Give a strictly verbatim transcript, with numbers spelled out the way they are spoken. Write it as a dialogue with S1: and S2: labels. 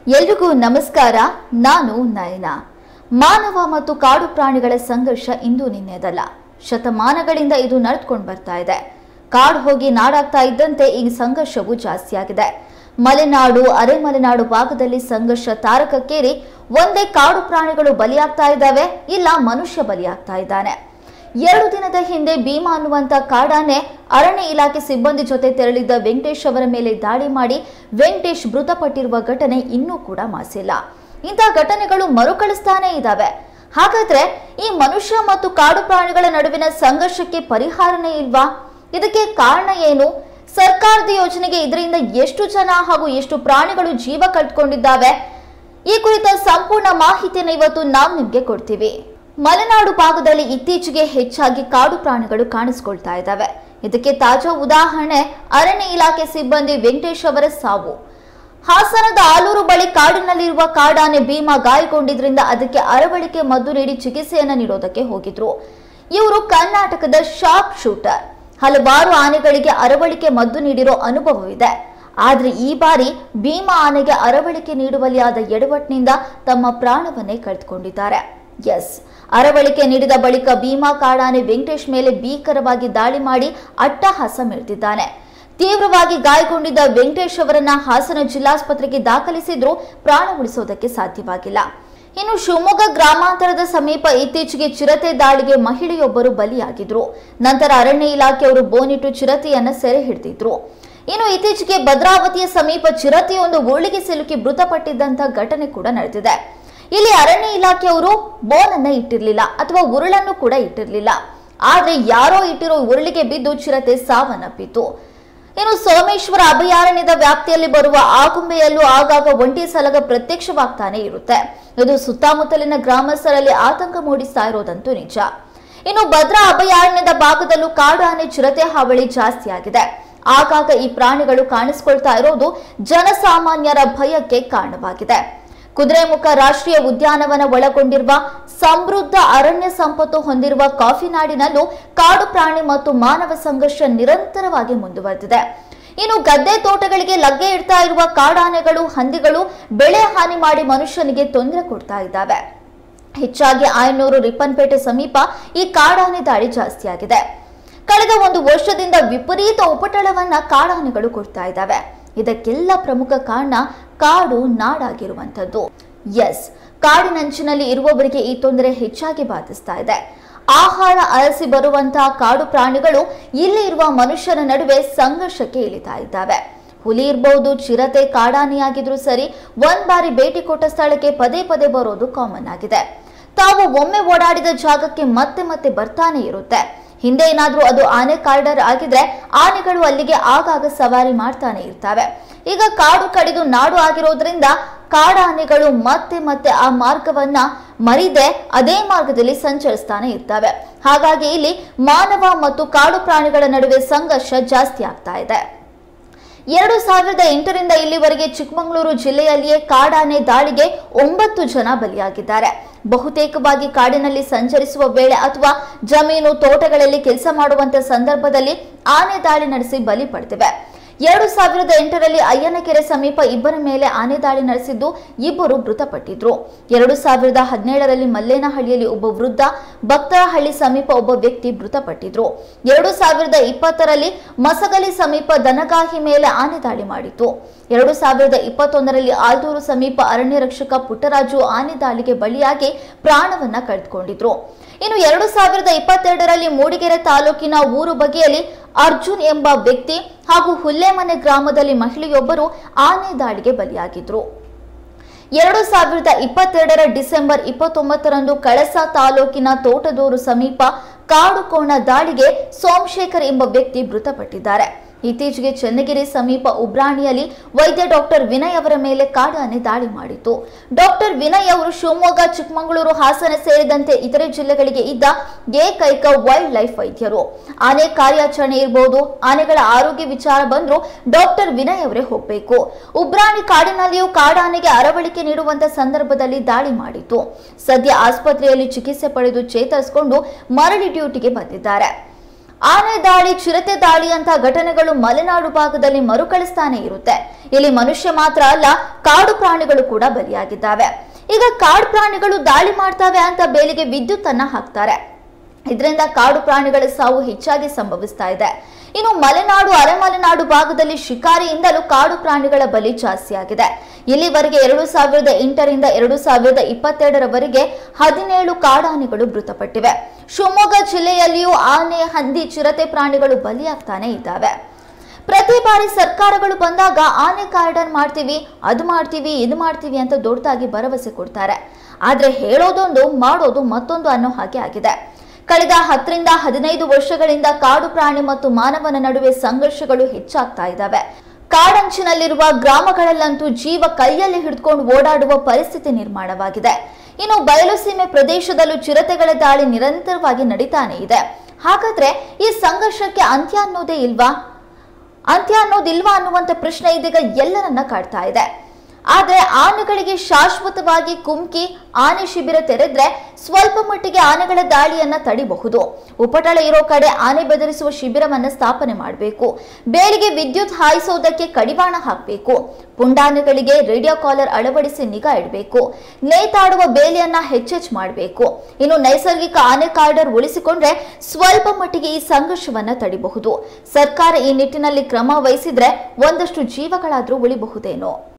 S1: ಎಲ್ರಿಗೂ ನಮಸ್ಕಾರ. ನಾನು ನಯನ. ಮಾನವ ಮತ್ತು ಕಾಡು ಪ್ರಾಣಿಗಳ ಸಂಘರ್ಷ ಇಂದು ನಿನ್ನೆದಲ್ಲ, ಶತಮಾನಗಳಿಂದ ಇದು ನಡೆದುಕೊಂಡು ಬರ್ತಾ ಇದೆ. ಕಾಡು ಹೋಗಿ ನಾಡಾಗ್ತಾ ಇದ್ದಂತೆ ಈ ಸಂಘರ್ಷವು ಜಾಸ್ತಿಯಾಗಿದೆ. ಮಲೆನಾಡು, ಅರೆಮಲೆನಾಡು ಭಾಗದಲ್ಲಿ ಸಂಘರ್ಷ ತಾರಕಕ್ಕೇರಿ ಒಂದೇ ಕಾಡು ಪ್ರಾಣಿಗಳು ಬಲಿಯಾಗ್ತಾ ಇದ್ದಾವೆ, ಇಲ್ಲ ಮನುಷ್ಯ ಬಲಿಯಾಗ್ತಾ ಇದ್ದಾನೆ. ಎರಡು ದಿನದ ಹಿಂದೆ ಭೀಮಾ ಅನ್ನುವಂತ ಕಾಡಾನೆ ಅರಣ್ಯ ಇಲಾಖೆ ಸಿಬ್ಬಂದಿ ಜೊತೆ ತೆರಳಿದ್ದ ವೆಂಕಟೇಶ್ ಅವರ ಮೇಲೆ ದಾಳಿ ಮಾಡಿ ವೆಂಕಟೇಶ್ ಮೃತಪಟ್ಟಿರುವ ಘಟನೆ ಇನ್ನೂ ಕೂಡ ಮಾಸಿಲ್ಲ. ಇಂತಹ ಘಟನೆಗಳು ಮರುಕಳಿಸ್ತಾನೆ ಇದ್ದಾವೆ. ಹಾಗಾದ್ರೆ ಈ ಮನುಷ್ಯ ಮತ್ತು ಕಾಡು ಪ್ರಾಣಿಗಳ ನಡುವಿನ ಸಂಘರ್ಷಕ್ಕೆ ಪರಿಹಾರನೇ ಇಲ್ವಾ? ಇದಕ್ಕೆ ಕಾರಣ ಏನು? ಸರ್ಕಾರದ ಯೋಜನೆಗೆ ಇದರಿಂದ ಎಷ್ಟು ಜನ ಹಾಗೂ ಎಷ್ಟು ಪ್ರಾಣಿಗಳು ಜೀವ ಕಳ್ಕೊಂಡಿದ್ದಾವೆ? ಈ ಕುರಿತ ಸಂಪೂರ್ಣ ಮಾಹಿತಿಯನ್ನು ಇವತ್ತು ನಾವು ನಿಮ್ಗೆ ಕೊಡ್ತೀವಿ. ಮಲೆನಾಡು ಭಾಗದಲ್ಲಿ ಇತ್ತೀಚೆಗೆ ಹೆಚ್ಚಾಗಿ ಕಾಡು ಪ್ರಾಣಿಗಳು ಕಾಣಿಸಿಕೊಳ್ತಾ ಇದ್ದಾವೆ. ಇದಕ್ಕೆ ತಾಜಾ ಉದಾಹರಣೆ ಅರಣ್ಯ ಇಲಾಖೆ ಸಿಬ್ಬಂದಿ ವೆಂಕಟೇಶ್ ಅವರ ಸಾವು. ಹಾಸನದ ಆಲೂರು ಬಳಿ ಕಾಡಿನಲ್ಲಿರುವ ಕಾಡಾನೆ ಭೀಮಾ ಗಾಯಗೊಂಡಿದ್ರಿಂದ ಅದಕ್ಕೆ ಅರವಳಿಕೆ ಮದ್ದು ನೀಡಿ ಚಿಕಿತ್ಸೆಯನ್ನ ನೀಡೋದಕ್ಕೆ ಹೋಗಿದ್ರು. ಇವರು ಕರ್ನಾಟಕದ ಶಾರ್ಪ್ ಶೂಟರ್. ಹಲವಾರು ಆನೆಗಳಿಗೆ ಅರವಳಿಕೆ ಮದ್ದು ನೀಡಿರೋ ಅನುಭವವಿದೆ. ಆದ್ರೆ ಈ ಬಾರಿ ಭೀಮಾ ಆನೆಗೆ ಅರವಳಿಕೆ ನೀಡುವಲ್ಲಿ ಆದ ಎಡವಟ್ಟಿನಿಂದ ತಮ್ಮ ಪ್ರಾಣವನ್ನೇ ಕಳೆದುಕೊಂಡಿದ್ದಾರೆ. ಎಸ್, ಅರವಳಿಕೆ ನೀಡಿದ ಬಳಿಕ ಭೀಮಾ ಕಾಡಾನೆ ವೆಂಕಟೇಶ್ ಮೇಲೆ ಭೀಕರವಾಗಿ ದಾಳಿ ಮಾಡಿ ಅಟ್ಟಹಾಸ ಮೆರೆದಿದ್ದಾನೆ. ತೀವ್ರವಾಗಿ ಗಾಯಗೊಂಡಿದ್ದ ವೆಂಕಟೇಶ್ ಅವರನ್ನ ಹಾಸನ ಜಿಲ್ಲಾಸ್ಪತ್ರೆಗೆ ದಾಖಲಿಸಿದ್ರೂ ಪ್ರಾಣ ಉಳಿಸೋದಕ್ಕೆ ಸಾಧ್ಯವಾಗಿಲ್ಲ. ಇನ್ನು ಶಿವಮೊಗ್ಗ ಗ್ರಾಮಾಂತರದ ಸಮೀಪ ಇತ್ತೀಚೆಗೆ ಚಿರತೆ ದಾಳಿಗೆ ಮಹಿಳೆಯೊಬ್ಬರು ಬಲಿಯಾಗಿದ್ರು. ನಂತರ ಅರಣ್ಯ ಇಲಾಖೆಯವರು ಬೋನಿಟ್ಟು ಚಿರತೆಯನ್ನ ಸೆರೆ ಹಿಡಿದಿದ್ರು. ಇನ್ನು ಇತ್ತೀಚೆಗೆ ಭದ್ರಾವತಿಯ ಸಮೀಪ ಚಿರತೆಯೊಂದು ಉರುಳಿಗೆ ಸಿಲುಕಿ ಮೃತಪಟ್ಟಿದ್ದಂತ ಘಟನೆ ಕೂಡ ನಡೆದಿದೆ. ಇಲ್ಲಿ ಅರಣ್ಯ ಇಲಾಖೆಯವರು ಬೋನನ್ನ ಇಟ್ಟಿರಲಿಲ್ಲ ಅಥವಾ ಉರುಳನ್ನು ಕೂಡ ಇಟ್ಟಿರಲಿಲ್ಲ. ಆದ್ರೆ ಯಾರೋ ಇಟ್ಟಿರೋ ಉರುಳಿಗೆ ಬಿದ್ದು ಚಿರತೆ ಸಾವನ್ನಪ್ಪಿತು. ಇನ್ನು ಸೋಮೇಶ್ವರ ಅಭಯಾರಣ್ಯದ ವ್ಯಾಪ್ತಿಯಲ್ಲಿ ಬರುವ ಆಗುಂಬೆಯಲ್ಲೂ ಆಗಾಗ ಒಂಟಿ ಸಲಗ ಪ್ರತ್ಯಕ್ಷವಾಗ್ತಾನೆ ಇರುತ್ತೆ. ಇದು ಸುತ್ತಮುತ್ತಲಿನ ಗ್ರಾಮಸ್ಥರಲ್ಲಿ ಆತಂಕ ಮೂಡಿಸ್ತಾ ಇರೋದಂತೂ ನಿಜ. ಇನ್ನು ಭದ್ರಾ ಅಭಯಾರಣ್ಯದ ಭಾಗದಲ್ಲೂ ಕಾಡು ಆನೆ ಚಿರತೆ ಹಾವಳಿ ಜಾಸ್ತಿ ಆಗಿದೆ. ಆಗಾಗ ಈ ಪ್ರಾಣಿಗಳು ಕಾಣಿಸಿಕೊಳ್ತಾ ಇರೋದು ಜನಸಾಮಾನ್ಯರ ಭಯಕ್ಕೆ ಕಾರಣವಾಗಿದೆ. ಕುದುರೆಮುಖ ರಾಷ್ಟ್ರೀಯ ಉದ್ಯಾನವನ ಒಳಗೊಂಡಿರುವ ಸಮೃದ್ಧ ಅರಣ್ಯ ಸಂಪತ್ತು ಹೊಂದಿರುವ ಕಾಫಿನಾಡಿನಲ್ಲೂ ಕಾಡು ಪ್ರಾಣಿ ಮತ್ತು ಮಾನವ ಸಂಘರ್ಷ ನಿರಂತರವಾಗಿ ಮುಂದುವರೆದಿದೆ. ಇನ್ನು ಗದ್ದೆ ತೋಟಗಳಿಗೆ ಲಗ್ಗೆ ಇಡ್ತಾ ಇರುವ ಕಾಡಾನೆಗಳು, ಹಂದಿಗಳು ಬೆಳೆ ಹಾನಿ ಮಾಡಿ ಮನುಷ್ಯನಿಗೆ ತೊಂದರೆ ಕೊಡ್ತಾ ಇದ್ದಾವೆ. ಹೆಚ್ಚಾಗಿ ಆಯನೂರು, ರಿಪ್ಪನ್ಪೇಟೆ ಸಮೀಪ ಈ ಕಾಡಾನೆ ದಾಳಿ ಜಾಸ್ತಿಯಾಗಿದೆ. ಕಳೆದ ಒಂದು ವರ್ಷದಿಂದ ವಿಪರೀತ ಉಪಟಳವನ್ನ ಕಾಡಾನೆಗಳು ಕೊಡ್ತಾ ಇದ್ದಾವೆ. ಇದಕ್ಕೆಲ್ಲ ಪ್ರಮುಖ ಕಾರಣ ಕಾಡು ನಾಡಾಗಿರುವಂತದ್ದು. ಎಸ್, ಕಾಡಿನಂಚಿನಲ್ಲಿ ಇರುವವರಿಗೆ ಈ ತೊಂದರೆ ಹೆಚ್ಚಾಗಿ ಬಾಧಿಸ್ತಾ ಇದೆ. ಆಹಾರ ಅರಸಿ ಬರುವಂತಹ ಕಾಡು ಪ್ರಾಣಿಗಳು ಇಲ್ಲಿ ಇರುವ ಮನುಷ್ಯರ ನಡುವೆ ಸಂಘರ್ಷಕ್ಕೆ ಇಳಿತಾ ಇದ್ದಾವೆ. ಹುಲಿ ಇರಬಹುದು, ಚಿರತೆ, ಕಾಡಾನೆಯಾಗಿದ್ರು ಸರಿ, ಒಂದ್ ಬಾರಿ ಭೇಟಿ ಕೊಟ್ಟ ಸ್ಥಳಕ್ಕೆ ಪದೇ ಪದೇ ಬರೋದು ಕಾಮನ್ ಆಗಿದೆ. ತಾವು ಒಮ್ಮೆ ಓಡಾಡಿದ ಜಾಗಕ್ಕೆ ಮತ್ತೆ ಮತ್ತೆ ಬರ್ತಾನೆ ಇರುತ್ತೆ. ಹಿಂದೆ ಏನಾದ್ರೂ ಅದು ಆನೆ ಕಾರಿಡಾರ್ ಆಗಿದ್ರೆ ಆನೆಗಳು ಅಲ್ಲಿಗೆ ಆಗಾಗ ಸವಾರಿ ಮಾಡ್ತಾನೆ ಇರ್ತವೆ. ಈಗ ಕಾಡು ಕಡಿದು ನಾಡು ಆಗಿರೋದ್ರಿಂದ ಕಾಡಾನೆಗಳು ಮತ್ತೆ ಮತ್ತೆ ಆ ಮಾರ್ಗವನ್ನ ಮರಿದೆ ಅದೇ ಮಾರ್ಗದಲ್ಲಿ ಸಂಚರಿಸ್ತಾನೆ ಇರ್ತವೆ. ಹಾಗಾಗಿ ಇಲ್ಲಿ ಮಾನವ ಮತ್ತು ಕಾಡು ಪ್ರಾಣಿಗಳ ನಡುವೆ ಸಂಘರ್ಷ ಜಾಸ್ತಿ ಆಗ್ತಾ ಇದೆ. ಎರಡು ಸಾವಿರದ ಎಂಟರಿಂದ ಇಲ್ಲಿವರೆಗೆ ಚಿಕ್ಕಮಗಳೂರು ಜಿಲ್ಲೆಯಲ್ಲಿಯೇ ಕಾಡಾನೆ ದಾಳಿಗೆ ಒಂಬತ್ತು ಜನ ಬಲಿಯಾಗಿದ್ದಾರೆ. ಬಹುತೇಕವಾಗಿ ಕಾಡಿನಲ್ಲಿ ಸಂಚರಿಸುವ ವೇಳೆ ಅಥವಾ ಜಮೀನು ತೋಟಗಳಲ್ಲಿ ಕೆಲಸ ಮಾಡುವಂತ ಸಂದರ್ಭದಲ್ಲಿ ಆನೆ ದಾಳಿ ನಡೆಸಿ ಬಲಿ ಪಡೆದಿವೆ. ಎರಡು ಸಾವಿರದ ಎಂಟರಲ್ಲಿ ಅಯ್ಯನಕೆರೆ ಸಮೀಪ ಇಬ್ಬರ ಮೇಲೆ ಆನೆ ದಾಳಿ ನಡೆಸಿದ್ದು ಇಬ್ಬರು ಮೃತಪಟ್ಟಿದ್ರು. ಎರಡು ಸಾವಿರದ ಹದಿನೇಳರಲ್ಲಿ ಮಲ್ಲೇನಹಳ್ಳಿಯಲ್ಲಿ ಒಬ್ಬ ವೃದ್ಧ, ಭಕ್ತರಹಳ್ಳಿ ಸಮೀಪ ಒಬ್ಬ ವ್ಯಕ್ತಿ ಮೃತಪಟ್ಟಿದ್ರು. ಎರಡು ಸಾವಿರದ ಇಪ್ಪತ್ತರಲ್ಲಿ ಮಸಗಲಿ ಸಮೀಪ ದನಗಾಹಿ ಮೇಲೆ ಆನೆ ದಾಳಿ ಮಾಡಿತ್ತು. ಎರಡು ಸಾವಿರದ ಇಪ್ಪತ್ತೊಂದರಲ್ಲಿ ಆಲ್ದೂರು ಸಮೀಪ ಅರಣ್ಯ ರಕ್ಷಕ ಪುಟ್ಟರಾಜು ಆನೆ ದಾಳಿಗೆ ಬಲಿಯಾಗಿ ಪ್ರಾಣವನ್ನ ಕಳೆದುಕೊಂಡಿದ್ರು. ಇನ್ನು ಎರಡು ಸಾವಿರದ ಇಪ್ಪತ್ತೆರಡರಲ್ಲಿ ಮೂಡಿಗೆರೆ ತಾಲೂಕಿನ ಊರು ಬಗೆಯಲ್ಲಿ ಅರ್ಜುನ್ ಎಂಬ ವ್ಯಕ್ತಿ ಹಾಗೂ ಹುಲ್ಲೆಮನೆ ಗ್ರಾಮದಲ್ಲಿ ಮಹಿಳೆಯೊಬ್ಬರು ಆನೆ ದಾಳಿಗೆ ಬಲಿಯಾಗಿದ್ರು. ಎರಡು ಸಾವಿರದ ಇಪ್ಪತ್ತೆರಡರ ಡಿಸೆಂಬರ್ ಇಪ್ಪತ್ತೊಂಬತ್ತರಂದು ಕಳಸ ತಾಲೂಕಿನ ತೋಟದೂರು ಸಮೀಪ ಕಾಡುಕೋಣ ದಾಳಿಗೆ ಸೋಮಶೇಖರ್ ಎಂಬ ವ್ಯಕ್ತಿ ಮೃತಪಟ್ಟಿದ್ದಾರೆ. ಇತ್ತೀಚೆಗೆ ಚನ್ನಗಿರಿ ಸಮೀಪ ಉಬ್ರಾಣಿಯಲ್ಲಿ ವೈದ್ಯ ಡಾಕ್ಟರ್ ವಿನಯ್ ಅವರ ಮೇಲೆ ಕಾಡಾನೆ ದಾಳಿ ಮಾಡಿತ್ತು. ಡಾಕ್ಟರ್ ವಿನಯ್ ಅವರು ಶಿವಮೊಗ್ಗ, ಚಿಕ್ಕಮಗಳೂರು, ಹಾಸನ ಸೇರಿದಂತೆ ಇತರೆ ಜಿಲ್ಲೆಗಳಿಗೆ ಇದ್ದ ಏಕೈಕ ವೈಲ್ಡ್ ಲೈಫ್ ವೈದ್ಯರು. ಆನೆ ಕಾರ್ಯಾಚರಣೆ ಇರಬಹುದು, ಆನೆಗಳ ಆರೋಗ್ಯ ವಿಚಾರ ಬಂದ್ರು ಡಾಕ್ಟರ್ ವಿನಯ್ ಅವರೇ ಹೋಗಬೇಕು. ಉಬ್ರಾಣಿ ಕಾಡಿನಲ್ಲಿಯೂ ಕಾಡಾನೆಗೆ ಅರವಳಿಕೆ ನೀಡುವಂತ ಸಂದರ್ಭದಲ್ಲಿ ದಾಳಿ ಮಾಡಿತ್ತು. ಸದ್ಯ ಆಸ್ಪತ್ರೆಯಲ್ಲಿ ಚಿಕಿತ್ಸೆ ಪಡೆದು ಚೇತರಿಸಿಕೊಂಡು ಮರಳಿ ಡ್ಯೂಟಿಗೆ ಬಂದಿದ್ದಾರೆ. ಆನೆ ದಾಳಿ, ಚಿರತೆ ದಾಳಿ ಅಂತ ಘಟನೆಗಳು ಮಲೆನಾಡು ಭಾಗದಲ್ಲಿ ಮರುಕಳಿಸ್ತಾನೆ ಇರುತ್ತೆ. ಇಲ್ಲಿ ಮನುಷ್ಯ ಮಾತ್ರ ಅಲ್ಲ, ಕಾಡು ಪ್ರಾಣಿಗಳು ಕೂಡ ಬಲಿಯಾಗಿದ್ದಾವೆ. ಈಗ ಕಾಡು ಪ್ರಾಣಿಗಳು ದಾಳಿ ಮಾಡ್ತವೆ ಅಂತ ಬೇಲಿಗೆ ವಿದ್ಯುತ್ ಅನ್ನ ಹಾಕ್ತಾರೆ. ಇದರಿಂದ ಕಾಡು ಪ್ರಾಣಿಗಳ ಸಾವು ಹೆಚ್ಚಾಗಿ ಸಂಭವಿಸ್ತಾ ಇದೆ. ಇನ್ನು ಮಲೆನಾಡು, ಅರೆಮಲೆನಾಡು ಭಾಗದಲ್ಲಿ ಶಿಕಾರಿಯಿಂದಲೂ ಕಾಡು ಪ್ರಾಣಿಗಳ ಬಲಿ ಜಾಸ್ತಿ ಆಗಿದೆ. ಇಲ್ಲಿವರೆಗೆ ಎರಡು ಸಾವಿರದ ಎಂಟರಿಂದ ಎರಡು ಸಾವಿರದ ಇಪ್ಪತ್ತೆರಡರವರೆಗೆ ಹದಿನೇಳು ಕಾಡಾನೆಗಳು ಮೃತಪಟ್ಟಿವೆ. ಶಿವಮೊಗ್ಗ ಜಿಲ್ಲೆಯಲ್ಲಿಯೂ ಆನೆ, ಹಂದಿ, ಚಿರತೆ ಪ್ರಾಣಿಗಳು ಬಲಿಯಾಗ್ತಾನೆ ಇದ್ದಾವೆ. ಪ್ರತಿ ಬಾರಿ ಸರ್ಕಾರಗಳು ಬಂದಾಗ ಆನೆ ಕಾರಿಡಾರ್ ಮಾಡ್ತೀವಿ, ಅದು ಮಾಡ್ತೀವಿ, ಇದು ಮಾಡ್ತೀವಿ ಅಂತ ದೊಡ್ಡದಾಗಿ ಭರವಸೆ ಕೊಡ್ತಾರೆ. ಆದ್ರೆ ಹೇಳೋದೊಂದು, ಮಾಡೋದು ಮತ್ತೊಂದು ಅನ್ನೋ ಹಾಗೆ ಆಗಿದೆ. ಕಳೆದ ಹತ್ತರಿಂದ ಹದಿನೈದು ವರ್ಷಗಳಿಂದ ಕಾಡು ಪ್ರಾಣಿ ಮತ್ತು ಮಾನವನ ನಡುವೆ ಸಂಘರ್ಷಗಳು ಹೆಚ್ಚಾಗ್ತಾ ಇದ್ದಾವೆ. ಕಾಡಂಚಿನಲ್ಲಿರುವ ಗ್ರಾಮಗಳಲ್ಲಂತೂ ಜೀವ ಕೈಯಲ್ಲಿ ಹಿಡಿದುಕೊಂಡು ಓಡಾಡುವ ಪರಿಸ್ಥಿತಿ ನಿರ್ಮಾಣವಾಗಿದೆ. ಇನ್ನು ಬಯಲು ಸೀಮೆ ಪ್ರದೇಶದಲ್ಲೂ ಚಿರತೆಗಳ ದಾಳಿ ನಿರಂತರವಾಗಿ ನಡೀತಾನೆ ಇದೆ. ಹಾಗಾದ್ರೆ ಈ ಸಂಘರ್ಷಕ್ಕೆ ಅಂತ್ಯ ಅನ್ನೋದೇ ಇಲ್ವಾ ಅಂತ್ಯ ಅನ್ನೋದಿಲ್ವಾ ಅನ್ನುವಂತ ಪ್ರಶ್ನೆ ಇದೀಗ ಎಲ್ಲರನ್ನ ಕಾಡ್ತಾ ಇದೆ. ಆದ್ರೆ ಆನೆಗಳಿಗೆ ಶಾಶ್ವತವಾಗಿ ಕುಮ್ಕಿ ಆನೆ ಶಿಬಿರ ತೆರೆದ್ರೆ ಸ್ವಲ್ಪ ಮಟ್ಟಿಗೆ ಆನೆಗಳ ದಾಳಿಯನ್ನ ತಡಿಬಹುದು. ಉಪಟಳ ಇರೋ ಕಡೆ ಆನೆ ಬೆದರಿಸುವ ಶಿಬಿರವನ್ನ ಸ್ಥಾಪನೆ ಮಾಡಬೇಕು. ಬೇಲಿಗೆ ವಿದ್ಯುತ್ ಹಾಯಿಸೋದಕ್ಕೆ ಕಡಿವಾಣ ಹಾಕಬೇಕು. ಪುಂಡಾನೆಗಳಿಗೆ ರೇಡಿಯೋ ಕಾಲರ್ ಅಳವಡಿಸಿ ನಿಗಾ ಇಡಬೇಕು. ನೇತಾಡುವ ಬೇಲಿಯನ್ನ ಹೆಚ್ಚೆಚ್ಚು ಮಾಡಬೇಕು. ಇನ್ನು ನೈಸರ್ಗಿಕ ಆನೆ ಕಾರಿಡಾರ್ ಉಳಿಸಿಕೊಂಡ್ರೆ ಸ್ವಲ್ಪ ಮಟ್ಟಿಗೆ ಈ ಸಂಘರ್ಷವನ್ನ ತಡಿಬಹುದು. ಸರ್ಕಾರ ಈ ನಿಟ್ಟಿನಲ್ಲಿ ಕ್ರಮ ವಹಿಸಿದ್ರೆ ಒಂದಷ್ಟು ಜೀವಗಳಾದ್ರೂ ಉಳಿಬಹುದೇನೋ.